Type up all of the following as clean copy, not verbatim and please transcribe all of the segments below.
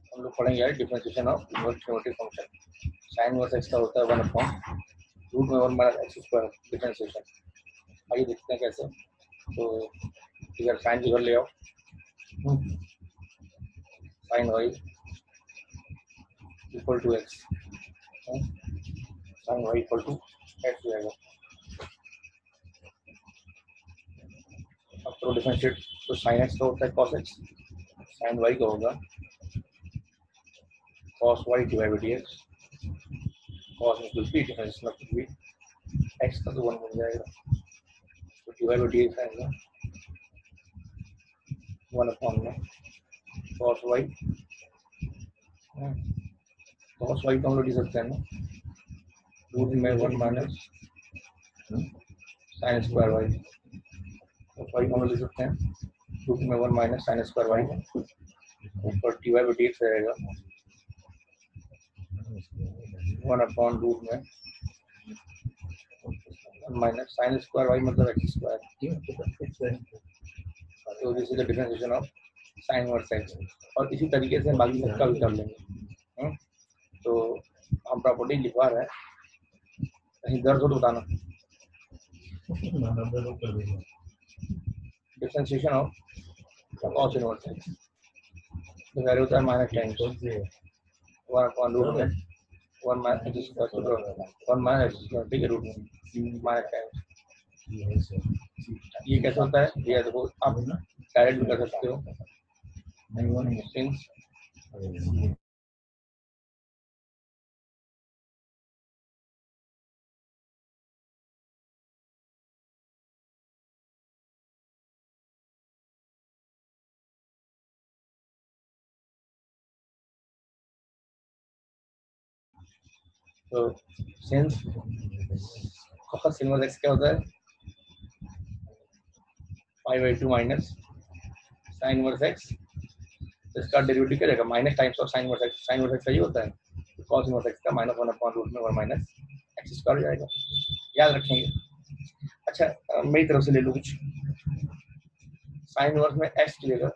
हम लोग पढ़ेंगे यार differentiation of inverse trigonometric function. Sine inverse x का होता है 1/√में 1 - x² डिफरेंशिएशन। आइए देखते हैं कैसे। तो इधर साइन इधर ले आओ, sine y equal to x, sine y equal to x हो जाएगा। अब तो डिफरेंशिएट, तो साइन एक्स का होता है कॉस एक्स, साइन वाई का होगा cos y divide by x. Cos में कुछ भी डिफरेंस ना कुछ भी, एक्स का तो 1 बन जाएगा, तो डिवाइड बाई एक्स आएगा 1/में कॉस वाई। कॉस वाई को हम लोग लिख सकते हैं ना रूट में 1 minus sine square y. Cos y को हम लोग लिख सकते हैं रूट में 1 माइनस साइन स्क्वायर वाई, ऊपर डिवाइड बाई एक्स रहेगा 1/रूट में माइनस साइन स्क्वायर वाई मतलब एक्स स्क्वायर। तो this is the differentiation of sine inverse x. और इसी तरीके से बाकी सबका भी कर लेंगे। तो हम प्रॉपर्टी लिखवा रहे हैं, कहीं दर्द हो तो बताना। Differentiation of cos inverse x तो वैल्यू होता है माइनस टाइम्स 1/√में 1 माइनस एक्स स्क्वायर, ठीक है, रूट में माइनस टाइम्स। ये कैसे होता है ये देखो, आप डायरेक्ट भी कर सकते हो सिंस तो सिंस कॉस इनवर्स एक्स क्या होता है 5/2 माइनस साइन इनवर्स एक्स, इसका डेरिवेटिव क्या रहेगा minus times of sine inverse x. Sine inverse x सही होता है, तो कॉस इनवर्स एक्स का -1/√में 1 माइनस एक्स स्क्वायर हो जाएगा। याद रखेंगे। अच्छा मेरी तरफ से ले लो कुछ, साइन इनवर्स में एक्स लेगा,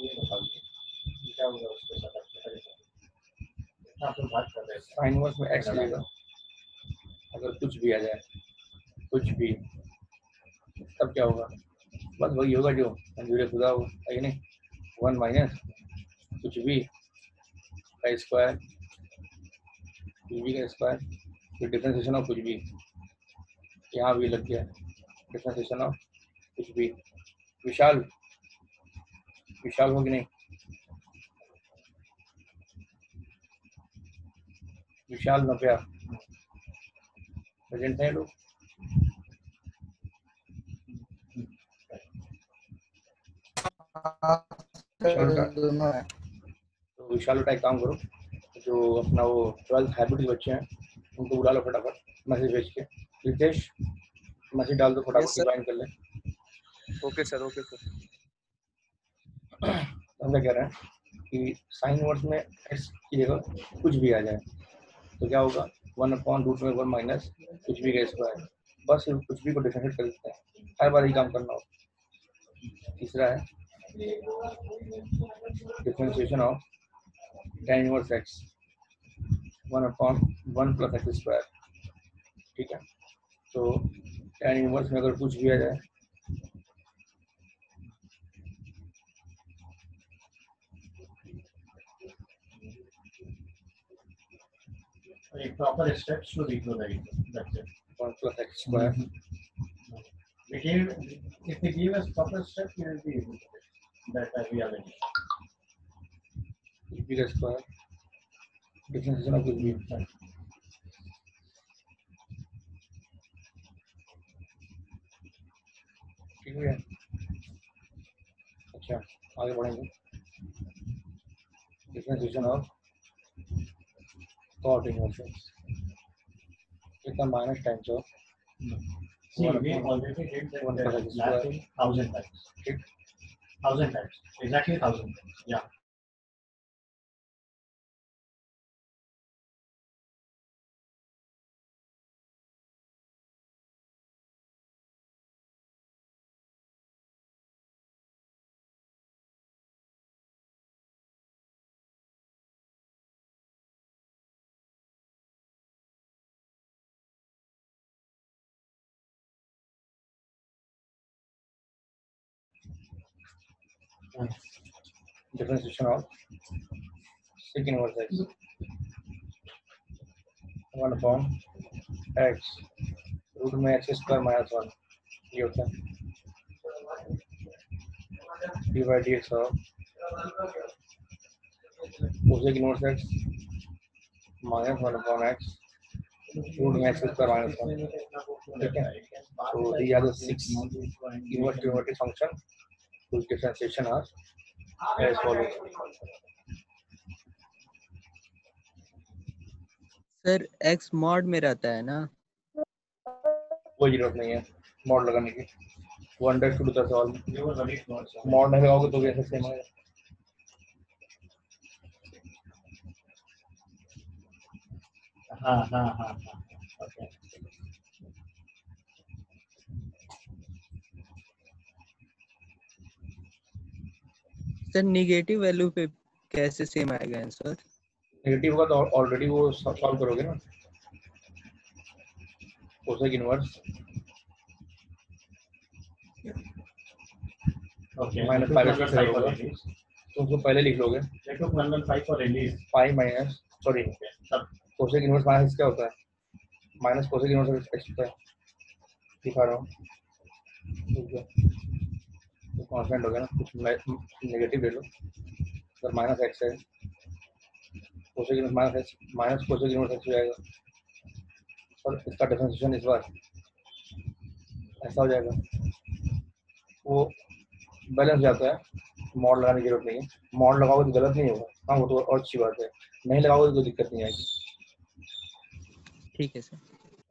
साइन इनवर्स में एक्स लेगा, अगर कुछ भी आ जाए कुछ भी, तब क्या होगा, बस वही होगा जो मंजूर खुदा हो, है नहीं, 1 माइनस कुछ भी का स्क्वायर, कुछ भी का स्क्वायर, फिर डिफरेंशिएशन ऑफ कुछ भी, यहाँ भी लग गया डिफरेंशिएशन ऑफ कुछ भी। विशाल, विशाल हो कि नहीं, विशाल नव्या प्रेजेंट है लोग। तो विशाल बेटा एक काम करो, जो अपना वो 12th हैबिट के बच्चे हैं उनको बुला लो फटाफट मैसेज भेज के। रितेश मैसेज डाल दो फटाफट, ज्वाइन कर ले। Okay sir, okay sir. हम क्या कह रहे हैं कि साइन इनवर्स में एक्स की जगह कुछ भी आ जाए तो क्या होगा 1/√में 1 माइनस कुछ भी का स्क्वायर, बस कुछ भी को डिफरेंशिएट कर देते हैं, हर बार ही काम करना हो। तीसरा है differentiation of tan inverse x 1/1 plus x square, ठीक है। तो tan इनवर्स में अगर कुछ भी आ जाए एक proper steps to recollect. That's it. 1 plus x square. If they give us proper steps, we will be able to do that reality. कुछ भी का स्क्वायर, डिफरेंशिएशन ऑफ कुछ भी, ठीक है। अच्छा आगे बढ़ेंगे, differentiation of cot inverse x, कितना minus times of See, we already did that 1 plus x last square, thing 1000 times. ठीक, 1000 times. Exactly 1000 times. Yeah. Differentiation of sec inverse x 1 upon x root में x square minus 1 ये होता है d by d x of cosec inverse x minus 1 upon x root में x square minus 1 ठीक है so these are the 6 inverse trigonometric function whose differentiation are as follows sir x mod में रहता है ना? कोई जरूरत नहीं है मॉड लगाने की 1 टू द सॉल्व मॉड नहीं लगाओगे तो भी ऐसे सेम आएगा हाँ ओके सर निगेटिव वैल्यू पे कैसे सेम आएगा आंसर? नेगेटिव होगा तो ऑलरेडी वो सॉल्व करोगे ना cosec inverse okay minus 5 square होगा तो उसको पहले लिख लोगे 5 for release 5 minus sorry cosec inverse minus क्या होता है माइनस कोसेक इनवर्स एक्स होता है दिखा रहा हूँ ठीक है तो कांस्टेंट हो गया ना कुछ नेगेटिव ले लो अगर माइनस एक्स है cosec inverse minus cosec inverse x हो जाएगा और इसका डिफरेंशिएशन इस बार ऐसा हो जाएगा वो बैलेंस जाता है मॉड लगाने की जरूरत नहीं है मॉड लगाओगे तो गलत नहीं होगा हाँ वो तो और अच्छी बात है नहीं लगाओगे तो कोई दिक्कत नहीं आएगी ठीक है सर।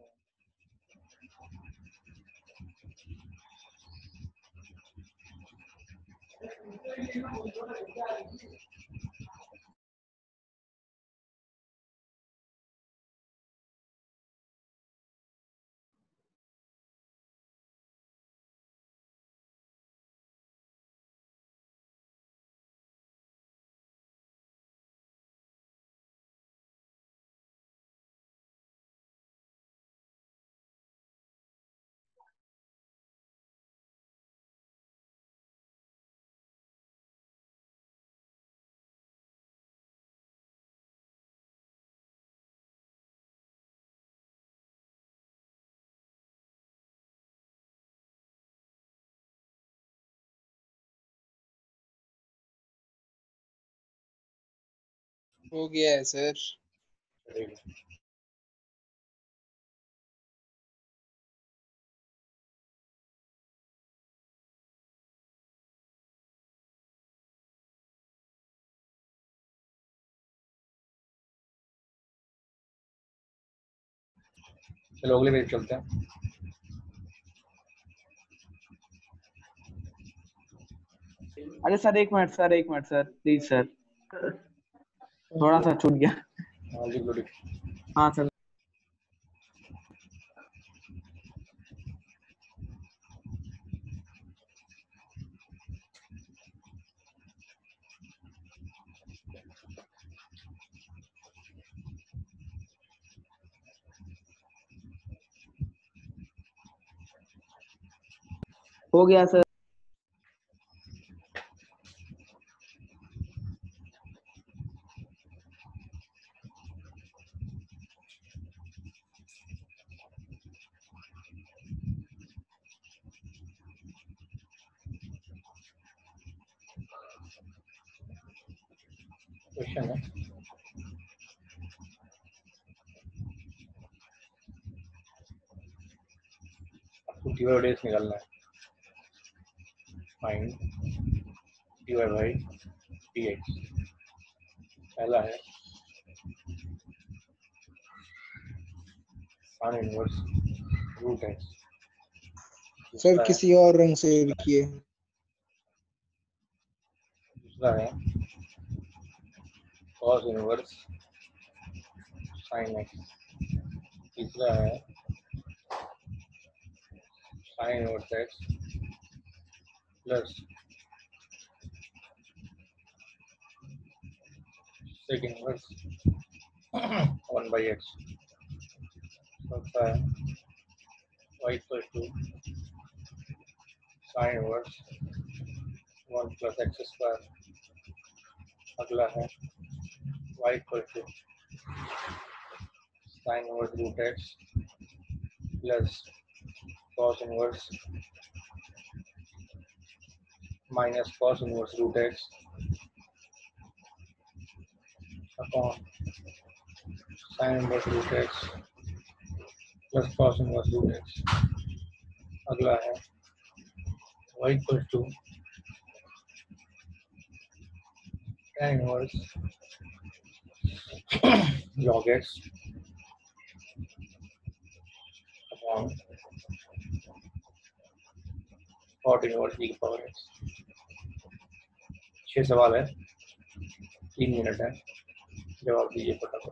हो गया है सर। चलो अगले पेज चलते हैं अरे सर एक मिनट सर प्लीज सर थोड़ा सा छूट गया। हाँ लिख लो लिख हाँ सर हो गया सर। क्वेश्चन है आपको डी वाई डेज निकालना है find d y by d x पहला है sine inverse root x sir किसी और रंग से लिखिए। दूसरा है कॉस इनवर्स साइन एक्स तीसरा है sine inverse x plus sec inverse 1 by x चौथा है y equal to sine inverse 1 plus x square. अगला है y equal to sin inverse root x plus cos inverse minus cos inverse root x upon sin inverse root x plus cos inverse root x. अगला है y equal to tan inverse log x upon cot inverse e की power x. 6 सवाल है, 3 minute है, जवाब दीजिए फटाफट.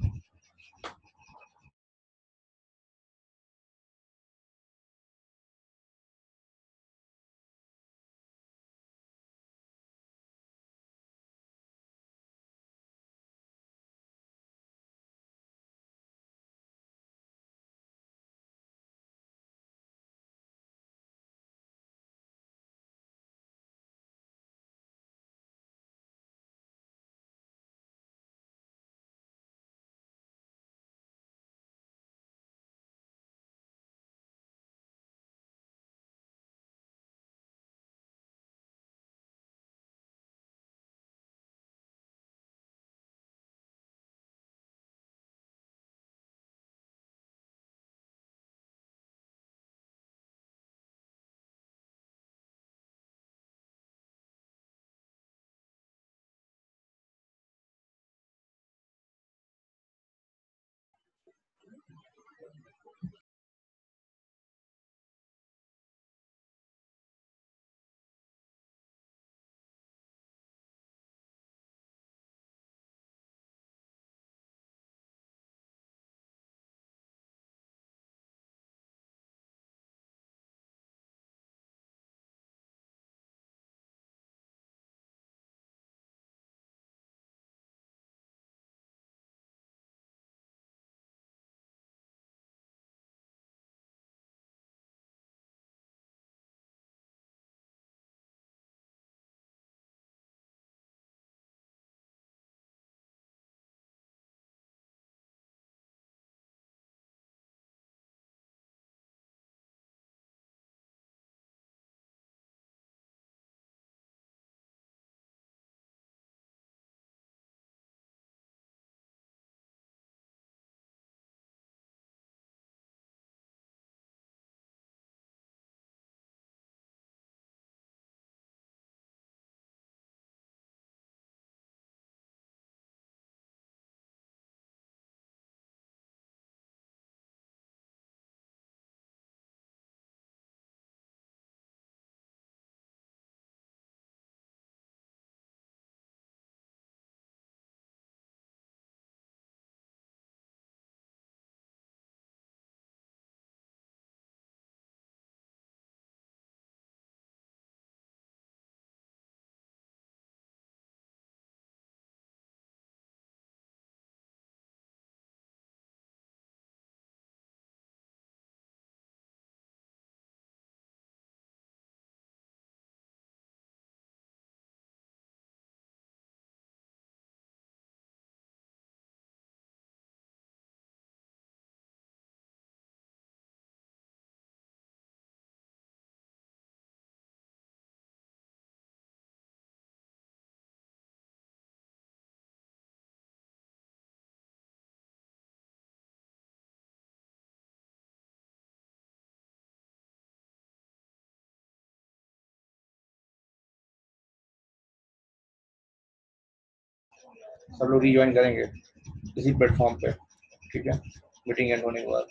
सब लोग रिज्वाइन करेंगे इसी प्लेटफॉर्म पे, ठीक है, मीटिंग एंड होने के बाद.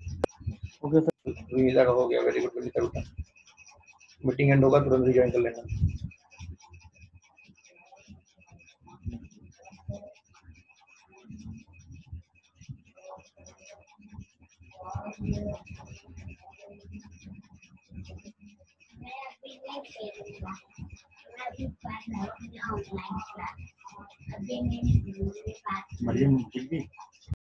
Okay sir. विनीता का हो गया, वेरी गुड विनीता बेटा. मीटिंग एंड होगा तुरंत रिज्वाइन कर लेना. मरियम ठीक भी